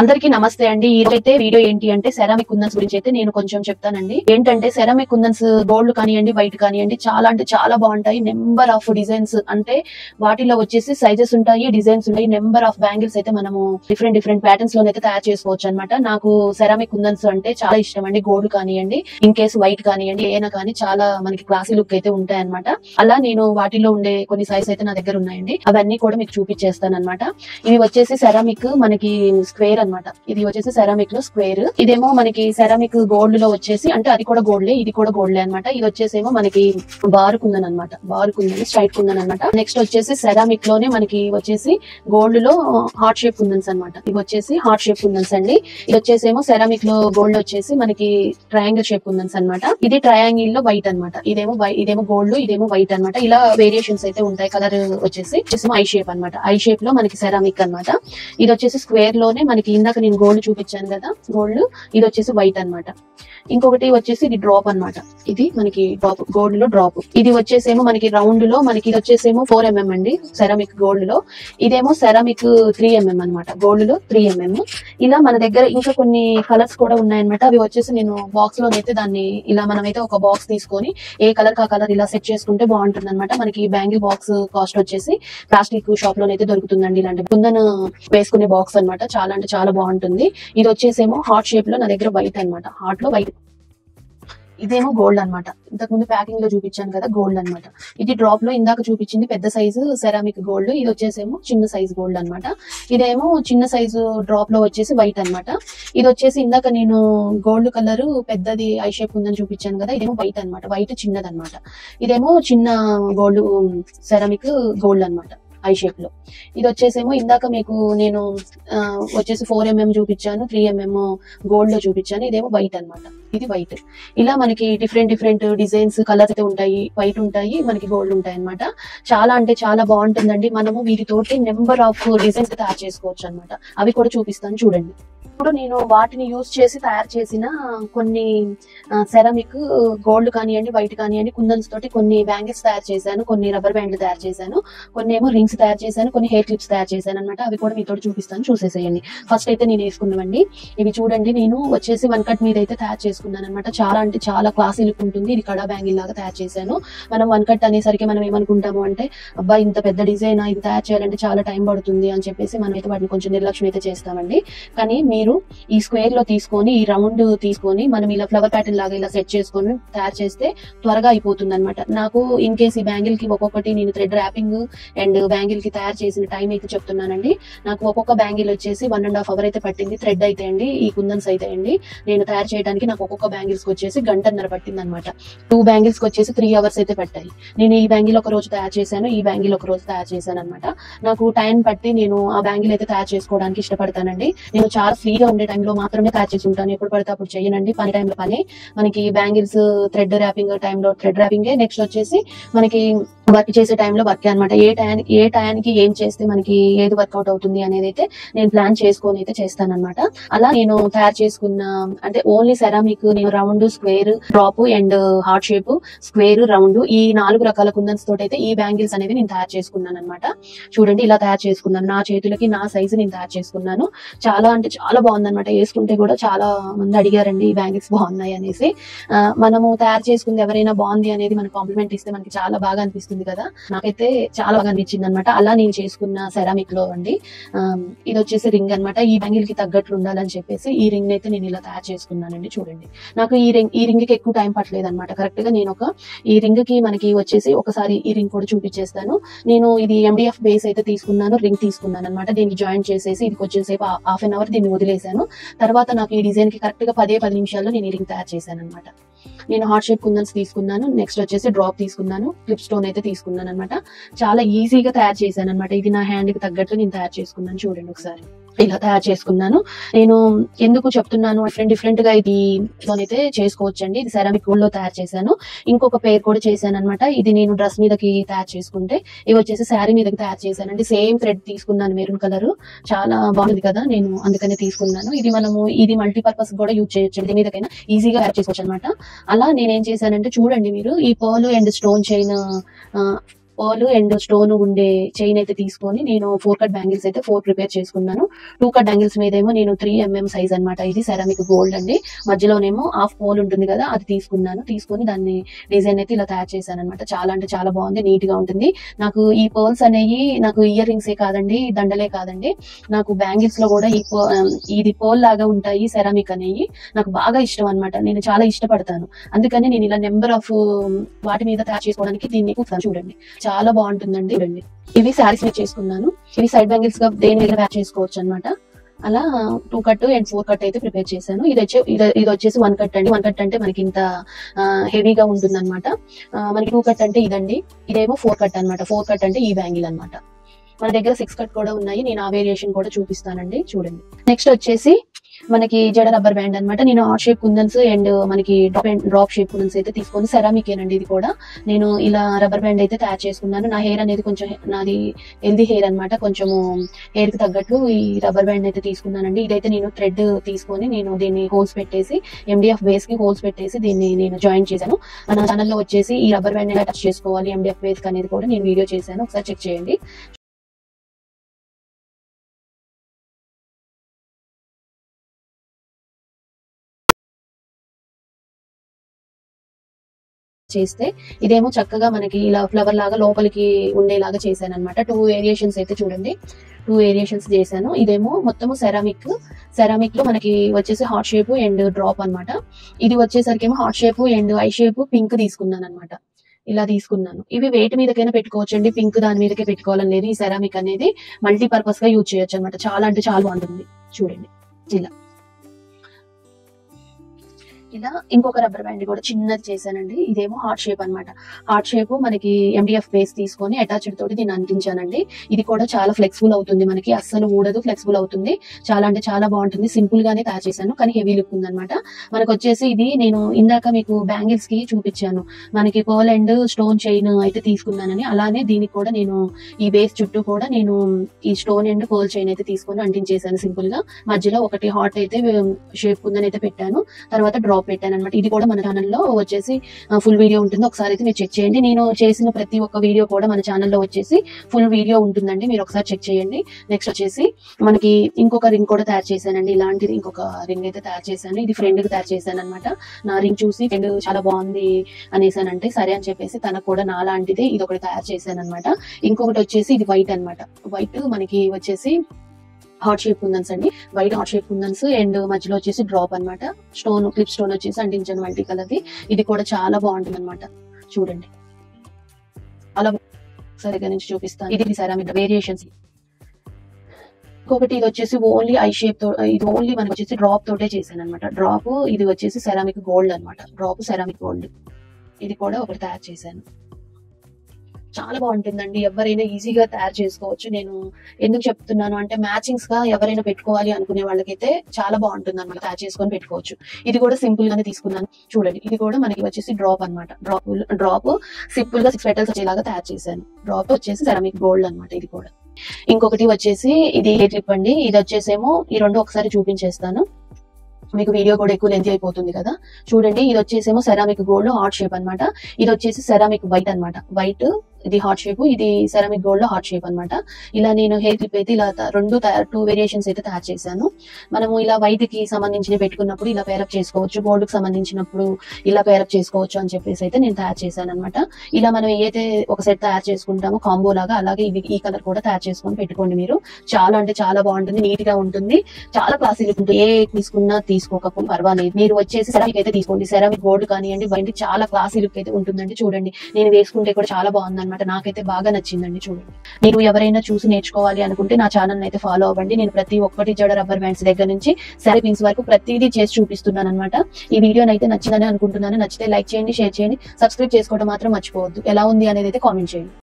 అందరికీ నమస్తే అండి. ఈ రోజైతే వీడియో ఏంటి అంటే సెరామిక్ కుందన్స్ గురించి అయితే నేను కొంచెం చెప్తానండి. ఏంటంటే సెరామిక్ కుందన్స్ గోల్డ్ కానివ్వండి, వైట్ కానివ్వండి, చాలా అంటే చాలా బాగుంటాయి. నెంబర్ ఆఫ్ డిజైన్స్ అంటే వాటిలో వచ్చేసి సైజెస్ ఉంటాయి, డిజైన్స్ ఉంటాయి. నెంబర్ ఆఫ్ బ్యాంగిల్స్ అయితే మనము డిఫరెంట్ డిఫరెంట్ ప్యాటర్న్స్ లోనైతే తయారు చేసుకోవచ్చు అనమాట. నాకు సెరామిక్ కుందన్స్ అంటే చాలా ఇష్టం అండి. గోల్డ్ కానివ్వండి, ఇన్ కేసు వైట్ కానివ్వండి, ఏనా కానీ చాలా మనకి క్లాసీ లుక్ అయితే ఉంటాయి అనమాట. అలా నేను వాటిలో ఉండే కొన్ని సైజ్ అయితే నా దగ్గర ఉన్నాయండి. అవన్నీ కూడా మీకు చూపించేస్తాను అనమాట. ఇవి వచ్చేసి సెరామిక్ మనకి స్క్వేర్ అనమాట. ఇది వచ్చేసి సెరామిక్ లో స్క్వేర్. ఇదేమో మనకి సెరామిక్ గోల్డ్ లో వచ్చేసి అంటే అది కూడా గోల్డే, ఇది కూడా గోల్డే అనమాట. ఇది వచ్చేసేమో మనకి బారు కుందన్ అనమాట. బారు కుందన్, స్ట్రైట్ కుందన్ అనమాట. నెక్స్ట్ వచ్చేసి సెరామిక్ లోనే మనకి వచ్చేసి గోల్డ్ లో హార్ట్ షేప్ కుందన్స్ అనమాట. ఇవి వచ్చేసి హార్ట్ షేప్ కుందన్స్ అండి. ఇది వచ్చేసేమో సెరామిక్ లో గోల్డ్ వచ్చేసి మనకి ట్రయాంగిల్ షేప్ కుందన్స్ అనమాట. ఇది ట్రయాంగిల్ లో వైట్ అనమాట. ఇదేమో గోల్డ్, ఇదేమో వైట్ అనమాట. ఇలా వేరియేషన్స్ అయితే ఉంటాయి. కలర్ వచ్చేసి ఐ షేప్ అనమాట. ఐ షేప్ లో మనకి సెరామిక్ అనమాట. ఇది వచ్చేసి స్క్వేర్ లోనే మనకి ఇందాక నేను గోల్డ్ చూపించాను కదా, గోల్డ్. ఇది వచ్చేసి వైట్ అనమాట. ఇంకొకటి వచ్చేసి ఇది డ్రాప్ అనమాట. ఇది మనకి డ్రాప్, గోల్డ్ లో డ్రాప్. ఇది వచ్చేసేమో మనకి రౌండ్ లో మనకి ఇది వచ్చేసేమో 4mm అండి సెరామిక్ గోల్డ్ లో. ఇదేమో సెరామిక్ 3mm అనమాట. గోల్డ్ లో 3mm. ఇలా మన దగ్గర ఇంకా కొన్ని కలర్స్ కూడా ఉన్నాయన్నమాట. అవి వచ్చేసి నేను బాక్స్ లోనైతే దాన్ని ఇలా మనమైతే ఒక బాక్స్ తీసుకొని ఏ కలర్ కా కలర్ ఇలా సెట్ చేసుకుంటే బాగుంటుంది అనమాట. మనకి బ్యాంగిల్ బాక్స్ కాస్ట్ వచ్చేసి ప్లాస్టిక్ షాప్ లోనైతే దొరుకుతుందండి. ఇలాంటి కుందన్ వేసుకునే బాక్స్ అనమాట. చాలా అంటే చాలా బాగుంటుంది. ఇది వచ్చేసేమో హార్ట్ షేప్ లో నా దగ్గర వైట్ అనమాట. హార్ట్ లో వైట్. ఇదేమో గోల్డ్ అనమాట. ఇంతకు ముందు ప్యాకింగ్ లో చూపించాను కదా, గోల్డ్ అనమాట. ఇది డ్రాప్ లో ఇందాక చూపించింది పెద్ద సైజు సెరామిక్ గోల్డ్. ఇది వచ్చేసేమో చిన్న సైజు గోల్డ్ అనమాట. ఇదేమో చిన్న సైజు డ్రాప్ లో వచ్చేసి వైట్ అనమాట. ఇది వచ్చేసి ఇందాక నేను గోల్డ్ కలర్ పెద్దది ఐ షేప్ ఉందని చూపించాను కదా, ఇదేమో వైట్ అనమాట. వైట్ చిన్నది అనమాట. ఇదేమో చిన్న గోల్డ్ సెరామిక్ గోల్డ్ అనమాట ఐ షేప్ లో. ఇది వచ్చేసేమో ఇందాక మీకు నేను వచ్చేసి 4mm చూపించాను, 3mm గోల్డ్ లో చూపించాను. ఇదేమో వైట్ అనమాట. ఇది వైట్. ఇలా మనకి డిఫరెంట్ డిఫరెంట్ డిజైన్స్, కలర్స్ అయితే ఉంటాయి. వైట్ ఉంటాయి, మనకి గోల్డ్ ఉంటాయి అనమాట. చాలా అంటే చాలా బాగుంటుందండి. మనము వీటితోటి నెంబర్ ఆఫ్ డిజైన్స్ తయారు చేసుకోవచ్చు అనమాట. అవి కూడా చూపిస్తాను చూడండి. ఇప్పుడు నేను వాటిని యూజ్ చేసి తయారు చేసిన కొన్ని సెరామిక్ గోల్డ్ కానివ్వండి, వైట్ కానివ్వండి, కుందన్స్ తోటి కొన్ని బ్యాంగిల్స్ తయారు చేశాను, కొన్ని రబ్బర్ బ్యాండ్లు తయారు చేశాను, కొన్ని ఏమో రింగ్స్ తయారు చేశాను, కొన్ని హెయిర్ క్లిప్స్ తయారు చేశాను అనమాట. అవి కూడా మీతో చూపిస్తాను, చూసేసేయండి. ఫస్ట్ అయితే నేను వేసుకున్నామండి. ఇవి చూడండి, నేను వచ్చేసి 1 కట్ మీద అయితే తయారు చేసుకున్నాను అనమాట. చాలా అంటే చాలా క్లాసీ లుక్ ఉంటుంది. ఇది కడా బ్యాంగిల్ లాగా తయారు చేశాను. మనం 1 కట్ అనేసరికి మనం ఏమనుకుంటాము అంటే అబ్బా ఇంత పెద్ద డిజైన్ ఇది తయారు చేయాలంటే చాలా టైం పడుతుంది అని చెప్పేసి మనం అయితే వాటిని కొంచెం నిర్లక్ష్యం అయితే చేస్తామండి. కానీ మీరు ఈ స్క్వేర్ లో తీసుకొని, ఈ రౌండ్ తీసుకొని మనం ఇలా ఫ్లవర్ ప్యాటర్న్ లాగా ఇలా సెట్ చేసుకొని తయారు చేస్తే త్వరగా అయిపోతుంది అనమాట. నాకు ఇన్ కేస్ ఈ బ్యాంగిల్ కి ఒక్కొక్కటి నేను థ్రెడ్ ర్యాపింగ్ అండ్ బ్యాంగిల్ కి తయారు చేసిన టైం అయితే చెప్తున్నానండి. నాకు ఒక్కొక్క బ్యాంగిల్ వచ్చేసి 1.5 hour అయితే పట్టింది. థ్రెడ్ అయితే అండి, ఈ కుందన్స్ అయితే అండి నేను తయారు చేయడానికి నాకు ఒక్కొక్క బ్యాంగిల్స్ కి వచ్చేసి 1.5 గంటన్నర పట్టింది అనమాట. 2 బ్యాంగిల్స్ కి వచ్చేసి 3 hours అయితే పట్టాయి. నేను ఈ బ్యాంగిల్ ఒక రోజు తయారు చేశాను, ఈ బ్యాంగిల్ ఒక రోజు తయారు చేశాను అనమాట. నాకు టైం పట్టి నేను ఆ బ్యాంగిల్ అయితే తయారు చేసుకోవడానికి ఇష్టపడతానండి. నేను చాలా ఫ్రీగా ఉండే టైంలో మాత్రమే తయారు చేసి ఉంటాను. ఎప్పుడు పడితే అప్పుడు చేయనండి. పని టైంలో పని. మనకి బ్యాంగిల్స్ థ్రెడ్ ర్యాపింగ్ టైంలో థ్రెడ్ ర్యాపింగ్, నెక్స్ట్ వచ్చేసి మనకి వర్క్ చేసే టైంలో వర్క్ అనమాట. ఏ టైంకి ఏం చేస్తే మనకి ఏది వర్కౌట్ అవుతుంది అనేది అయితే నేను ప్లాన్ చేసుకొని అయితే చేస్తాను అనమాట. అలా నేను తయారు చేసుకున్న అంటే ఓన్లీ సెరామిక్ నేను round, square, drop and heart shape, square, round ఈ 4 రకాల కుందన్స్ తోటి అయితే ఈ బ్యాంగిల్స్ అనేవి నేను తయారు చేసుకున్నాను అనమాట. చూడండి, ఇలా తయారు చేసుకున్నాను. నా చేతులకి నా సైజు నేను తయారు చేసుకున్నాను. చాలా అంటే చాలా బాగుందన్నమాట. వేసుకుంటే కూడా చాలా మంది అడిగారండి ఈ బ్యాంగిల్స్ బాగున్నాయి అనేసి. మనము తయారు చేసుకుంది ఎవరైనా బాగుంది అనేది మనకు కాంప్లిమెంట్ ఇస్తే మనకి చాలా బాగా అనిపిస్తుంది కదా. నాకైతే చాలా బాగా అనిపించింది అనమాట. అలా నేను చేసుకున్న సెరామిక్ లో అండి. ఇది వచ్చేసి రింగ్ అనమాట. ఈ బ్యాంగిల్ కి తగ్గట్లు ఉండాలని చెప్పేసి ఈ రింగ్ అయితే నేను ఇలా తయారు చేసుకున్నానండి. చూడండి, నాకు ఈ రింగ్ కి ఎక్కువ టైం పట్టలేదు అనమాట. కరెక్ట్ గా నేను ఈ రింగ్ కి మనకి వచ్చేసి ఒకసారి ఈ రింగ్ కూడా చూపించేస్తాను. నేను ఇది MDF బేస్ అయితే తీసుకున్నాను, రింగ్ తీసుకున్నాను అనమాట. దీనికి జాయింట్ చేసేసి ఇది కొంచెం సేపు 1/2 hour దీన్ని వదిలేశాను. తర్వాత నాకు ఈ డిజైన్ కి కరెక్ట్ గా 10 నిమిషాల్లో నేను ఈ రింగ్ తయారు చేశాను అనమాట. నేను హార్ట్ షేప్ కుందన్స్ తీసుకున్నాను, నెక్స్ట్ వచ్చేసి డ్రాప్ తీసుకున్నాను, క్లిప్ స్టోన్ అయితే తీసుకున్నాను అనమాట. చాలా ఈజీగా తయారు చేశాను అనమాట. ఇది నా హ్యాండ్ కి తగ్గట్టు నేను తయారు చేసుకున్నాను. చూడండి ఒకసారి, ఇలా తయారు చేసుకున్నాను. నేను ఎందుకు చెప్తున్నాను, డిఫరెంట్ గా ఇది అయితే చేసుకోవచ్చండి. ఇది సెరామిక్ గోల్డ్ లో తయారు చేశాను. ఇంకొక పేర్ కూడా చేశాను అనమాట. ఇది నేను డ్రెస్ మీదకి తయారు చేసుకుంటే, ఇవి వచ్చేసి శారీ మీదకి తయారు చేశానండి. సేమ్ థ్రెడ్ తీసుకున్నాను, మెరూన్ కలర్. చాలా బాగుంది కదా, నేను అందుకనే తీసుకున్నాను. ఇది మల్టీపర్పస్ కూడా యూజ్ చేయొచ్చు. దీని మీదకైనా ఈజీగా తయారు చేసుకోవచ్చు అనమాట. అలా నేనేం చేశానంటే చూడండి, మీరు ఈ pearl and stone chain pearl and stone ఉండే చైన్ అయితే తీసుకొని నేను 4 కట్ బ్యాంగిల్స్ అయితే 4 ప్రిపేర్ చేసుకున్నాను. 2 కట్ బ్యాంగిల్స్ మీదేమో నేను 3 mm సైజ్ అనమాట. ఇది సెరామిక్ గోల్డ్ అండి. మధ్యలోనేమో హాఫ్ పోల్ ఉంటుంది కదా, అది తీసుకొని దాన్ని డిజైన్ అయితే ఇలా తయారు చేశాను అనమాట. చాలా అంటే చాలా బాగుంది, నీట్ గా ఉంటుంది. నాకు ఈ పర్ల్స్ అనేవి నాకు ఇయర్ రింగ్స్ ఏ కాదండి, దండలే కాదండి, నాకు బ్యాంగిల్స్ లో కూడా ఇది పర్ల్ లాగా ఉంటాయి సెరామిక్ అనేవి. నాకు బాగా ఇష్టం అనమాట, నేను చాలా ఇష్టపడతాను. అందుకని నేను ఇలా నెంబర్ ఆఫ్ వాటి మీద తయారు చేసుకోవడానికి దీన్ని చూడండి, చాలా బాగుంటుందండి. చూడండి, ఇవి శారీస్ మీద చేసుకున్నాను. ఇవి సైడ్ బ్యాంగిల్స్ గా దేని మీద తయారు చేసుకోవచ్చు అనమాట. అలా 2 కట్ అండ్ 4 కట్ అయితే ప్రిపేర్ చేశాను. ఇది వచ్చేసి 1 కట్ అండి. 1 కట్ అంటే మనకి ఇంత హెవీగా ఉంటుంది అనమాట. మనకి 2 కట్ అంటే ఇదండి, ఇదేమో 4 కట్ అనమాట. 4 కట్ అంటే ఈ బ్యాంగిల్ అనమాట. మన దగ్గర 6 కట్ కూడా ఉన్నాయి, నేను ఆ వేరియేషన్ కూడా చూపిస్తానండి. చూడండి, నెక్స్ట్ వచ్చేసి మనకి జడ రబ్బర్ బ్యాండ్ అనమాట. నేను హార్ట్ షేప్ కుందన్స్ అండ్ మనకి డ్రాప్ షేప్ కుందన్స్ అయితే తీసుకొని సెరామిక్ ఏనండి. ఇది కూడా నేను ఇలా రబ్బర్ బ్యాండ్ అయితే తయారు చేసుకున్నాను. నా హెయిర్ అనేది కొంచెం నాది హెల్దీ హెయిర్ అనమాట, కొంచెము హెయిర్ కి తగ్గట్లు ఈ రబ్బర్ బ్యాండ్ అయితే తీసుకున్నానండి. ఇదైతే నేను థ్రెడ్ తీసుకొని నేను దీన్ని హోల్స్ పెట్టేసి MDF బేస్ కి హోల్స్ పెట్టేసి దీన్ని నేను జాయిన్ చేశాను. నా ఛానల్లో వచ్చేసి ఈ రబ్బర్ బ్యాండ్ ఎలా టచ్ చేసుకోవాలి MDF బేస్ అనేది కూడా నేను వీడియో చేశాను, ఒకసారి చెక్ చేయండి. చేస్తే ఇదేమో చక్కగా మనకి ఇలా ఫ్లవర్ లాగా లోపలికి ఉండేలాగా చేశాను అనమాట. 2 వేరియేషన్స్ అయితే చూడండి, 2 వేరియేషన్స్ చేశాను. ఇదేమో మొత్తము సెరామిక్ లో మనకి వచ్చేసి హార్ట్ షేప్ అండ్ డ్రాప్ అనమాట. ఇది వచ్చేసరికి ఏమో heart shape and eye shape pink తీసుకున్నాను అనమాట. ఇలా తీసుకున్నాను. ఇవి వెయిట్ మీదకైనా పెట్టుకోవచ్చు అండి, పింక్ దాని మీదకే పెట్టుకోవాలని లేదు. ఈ సెరామిక్ అనేది మల్టీపర్పస్ గా యూజ్ చేయొచ్చు అనమాట. చాలా అంటే చాలా బాగుంటుంది. చూడండి, ఇలా ఇంకొక రబ్బర్ బ్యాండ్ కూడా చిన్నది చేశానండి. ఇదేమో హార్ట్ షేప్ అనమాట. హార్ట్ షేప్ మనకి MDF బేస్ తీసుకొని అటాచ్డ్ తోటి దీన్ని అంటించానండి. ఇది కూడా చాలా ఫ్లెక్సిబుల్ అవుతుంది, మనకి అస్సలు ఊడదు, ఫ్లెక్సిబుల్ అవుతుంది. చాలా అంటే చాలా బాగుంటుంది. సింపుల్ గానే తయారు చేశాను, కానీ హెవీ లుక్ ఉందన్నమాట. మనకు వచ్చేసి ఇది నేను ఇందాక మీకు బ్యాంగిల్స్ కి చూపించాను, మనకి పర్ల్ అండ్ స్టోన్ చైన్ అయితే తీసుకున్నానని. అలానే దీనికి కూడా నేను ఈ బేస్ చుట్టూ కూడా నేను ఈ స్టోన్ అండ్ పర్ల్ చైన్ అయితే తీసుకొని అంటించేసాను సింపుల్ గా. మధ్యలో ఒకటి హార్ట్ అయితే షేప్ ఉందని అయితే పెట్టాను, తర్వాత డ్రాప్ పెట్టాను అనమాట. ఇది కూడా మన ఛానల్లో వచ్చేసి ఫుల్ వీడియో ఉంటుంది, ఒకసారి అయితే మీరు చెక్ చేయండి. నేను చేసిన ప్రతి ఒక్క వీడియో కూడా మన ఛానల్లో వచ్చేసి ఫుల్ వీడియో ఉంటుందండి, మీరు ఒకసారి చెక్ చేయండి. నెక్స్ట్ వచ్చేసి మనకి ఇంకొక రింగ్ కూడా తయారు చేశానండి. ఇలాంటిది ఇంకొక రింగ్ అయితే తయారు చేశాను. ఇది ఫ్రెండ్ కి తయారు చేశాను అనమాట. నా రింగ్ చూసి ఫ్రెండ్ చాలా బాగుంది అనేసానంటే సరే అని చెప్పేసి తనకు కూడా నా లాంటిది ఇది ఒకటి తయారు చేశాను అనమాట. ఇంకొకటి వచ్చేసి ఇది వైట్ అనమాట. వైట్ మనకి వచ్చేసి హార్ట్ షేప్ కుందన్స్ అండి, white heart shape kundans and మధ్యలో వచ్చేసి డ్రాప్ అనమాట. స్టోన్ క్లిప్ స్టోన్ వచ్చేసి అంటించాను మల్టీ కలర్ ది. ఇది కూడా చాలా బాగుంటుంది అనమాట. చూడండి, అలా సరిగా నుంచి చూపిస్తాను. ఇది సెరామిక్ వేరియేషన్స్. ఇంకొకటి ఇది వచ్చేసి ఓన్లీ ఐ షేప్ తో, ఇది ఓన్లీ మనకి వచ్చేసి డ్రాప్ తోటే చేశాను అనమాట. డ్రాప్ ఇది వచ్చేసి సెరామిక్ గోల్డ్ అనమాట. డ్రాప్ సెరామిక్ గోల్డ్, ఇది కూడా ఒకటి తయారు చేశాను. చాలా బాగుంటుందండి, ఎవరైనా ఈజీగా తయారు చేసుకోవచ్చు. నేను ఎందుకు చెప్తున్నాను అంటే మ్యాచింగ్స్ గా ఎవరైనా పెట్టుకోవాలి అనుకునే వాళ్ళకైతే చాలా బాగుంటుంది అనమాట, తయారు చేసుకొని పెట్టుకోవచ్చు. ఇది కూడా సింపుల్ గానే తీసుకున్నాను. చూడండి, ఇది కూడా మనకి వచ్చేసి డ్రాప్ అనమాట. డ్రాప్ సింపుల్ గా 6 పెటల్స్ వచ్చేలాగా తయారు చేశాను. డ్రాప్ వచ్చేసి సెరామిక్ గోల్డ్ అనమాట. ఇది కూడా ఇంకొకటి వచ్చేసి ఇది హెయిర్ క్లిప్ అండి. ఇది వచ్చేసేమో ఈ రెండు ఒకసారి చూపించేస్తాను, మీకు వీడియో కూడా ఎక్కువ లెంత్ అయిపోతుంది కదా. చూడండి, ఇది వచ్చేసేమో సెరామిక్ గోల్డ్ హార్ట్ షేప్ అనమాట. ఇది వచ్చేసి సెరామిక్ వైట్ అనమాట. వైట్ ఇది హార్ట్ షేప్, ఇది సెరామిక్ గోల్డ్ లో హార్ట్ షేప్ అనమాట. ఇలా నేను హెయిర్ క్లిప్ అయితే ఇలా 2 వేరియేషన్స్ అయితే తయారు చేశాను. మనము ఇలా వైట్ కి సంబంధించిన పెట్టుకున్నప్పుడు ఇలా పేరప్ చేసుకోవచ్చు, గోల్డ్ కి సంబంధించినప్పుడు ఇలా పేరప్ చేసుకోవచ్చు అని చెప్పేసి అయితే నేను తయారు చేశాను అనమాట. ఇలా మనం ఏదైతే ఒక సెట్ తయారు చేసుకుంటామో కాంబో లాగా, అలాగే ఇది ఈ కలర్ కూడా తయారు చేసుకొని పెట్టుకోండి మీరు. చాలా అంటే చాలా బాగుంటుంది, నీట్ గా ఉంటుంది, చాలా క్లాసీ లుక్ ఉంటుంది. ఏ తీసుకున్నా తీసుకోకపోతే పర్వాలేదు, మీరు వచ్చేసి సెరామిక్ అయితే తీసుకోండి. సెరామిక్ గోల్డ్ కానివ్వండి, వైట్ చాలా క్లాసీ లుక్ అయితే ఉంటుందండి. చూడండి, నేను వేసుకుంటే కూడా చాలా బాగుంది, నాకైతే బాగా నచ్చిందండి. చూడండి, మీరు ఎవరైనా చూసి నేర్చుకోవాలి అనుకుంటే నా ఛానల్ అయితే ఫాలో అవ్వండి. నేను ప్రతి ఒక్కటి జడ రబ్బర్ బ్యాండ్స్ దగ్గర నుంచి శారీ పిన్స్ వరకు ప్రతిదీ చేసి చూపిస్తున్నాను అనమాట. ఈ వీడియో అయితే నచ్చిందని అనుకుంటున్నాను. నచ్చితే లైక్ చేయండి, షేర్ చేయండి, సబ్స్క్రైబ్ చేసుకోవడం మాత్రం మర్చిపోవద్దు. ఎలా ఉంది అనేది అయితే కామెంట్ చేయండి.